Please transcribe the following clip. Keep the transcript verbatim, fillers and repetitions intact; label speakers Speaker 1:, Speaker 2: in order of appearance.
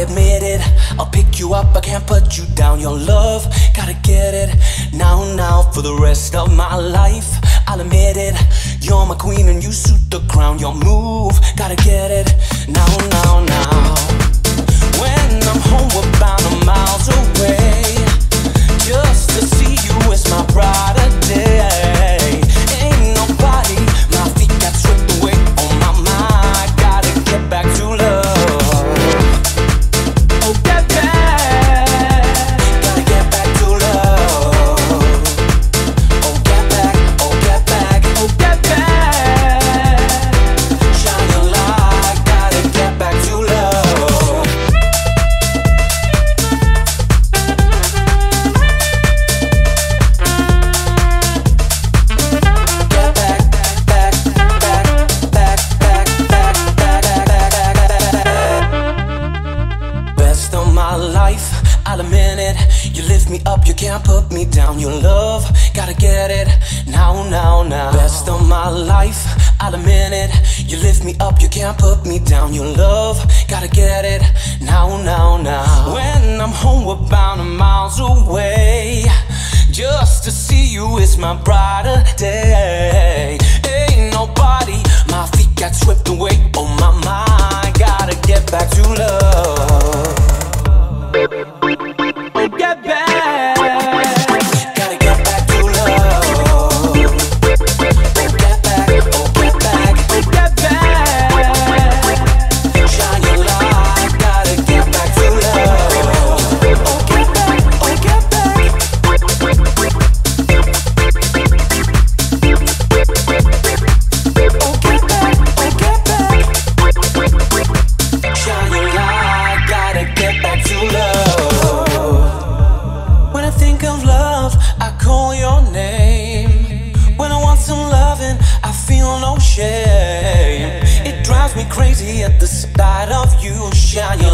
Speaker 1: admit it, I'll pick you up, I can't put you down. Your love, gotta get it, now, now, for the rest of my life. I'll admit it, you're my queen and you suit the crown. Your move, gotta get it, now, now, now. When I'm home, we're bound a miles away. Just to see you is my pride of day. Ain't nobody, my feet got swept away on my mind. Gotta get back to love. Oh, get back. Gotta get back to love. Oh, get back, oh, get back, oh, get back. Shine your light, gotta get back to love. Get back, back, back, back, back, back, back, back, back, back. Best of my life, I'll admit it. You lift me up, you can't put me down. Your love, gotta get it, now, now, now. Best of my life, I'll admit it. You lift me up, you can't put me down. Your love, gotta get it, now, now, now. When I'm home, we're bound a miles away. Just to see you is my brighter day. Ain't nobody, my feet got swept away on my mind. Gotta get back to love. Oh, get back. Gotta get back to love. Oh, get back, oh, get back, oh, get back. Shine your light, gotta get back to love. Oh, get back, oh, get back. Oh, get back, oh, get back. Shine your light, gotta get back to love. When I think of love, I call your name. When I want some loving, I feel no shame. It drives me crazy at the sight of you. Shine your